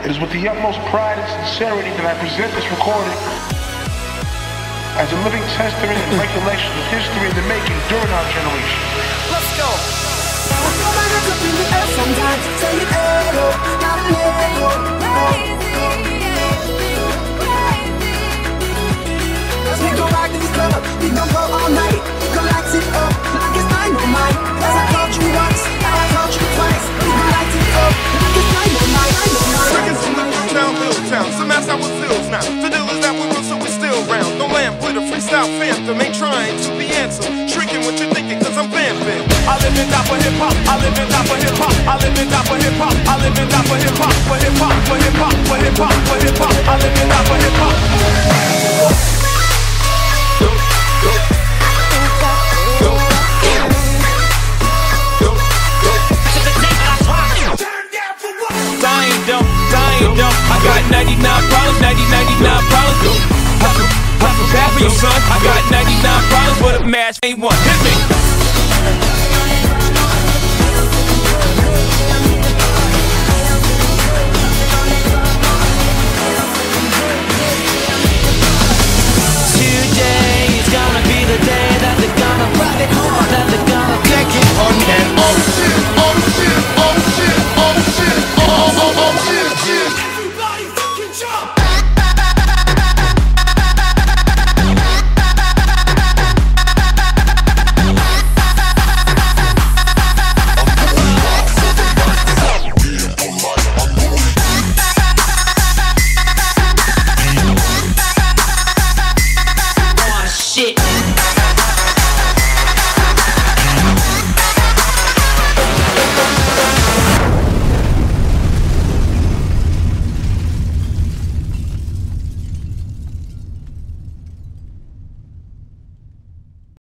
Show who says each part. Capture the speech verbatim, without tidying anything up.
Speaker 1: It is with the utmost pride and sincerity that I present this recording as a living testament and recollection of history in the making during our generation.
Speaker 2: Let's go!
Speaker 3: As we go back to this club, we gon' go all night. We gon' light it up like it's dynamite. As I called you once, now I called you twice. We gon' light it up like it's dynamite.
Speaker 4: Stricken from the real town, little town. Some ask how it feels now. The deal is that we will, so we're still round. No lamp with a freestyle phantom. Ain't trying to be answered. Shrinking what you're thinking, cause I'm vamping. I live in top of hip hop. I live in top of hip hop. I live in top of hip hop. I live in top of hip hop. For hip hop, for hip hop, for hip hop, for hip hop. I live in top of hip hop. Go, go, go, go, go, go. Dying dumb, dying dumb. I got ninety-nine problems, ninety, ninety-nine problems. Pop a, pop a bad for your son. I got ninety-nine problems, but a match ain't one. Hit me.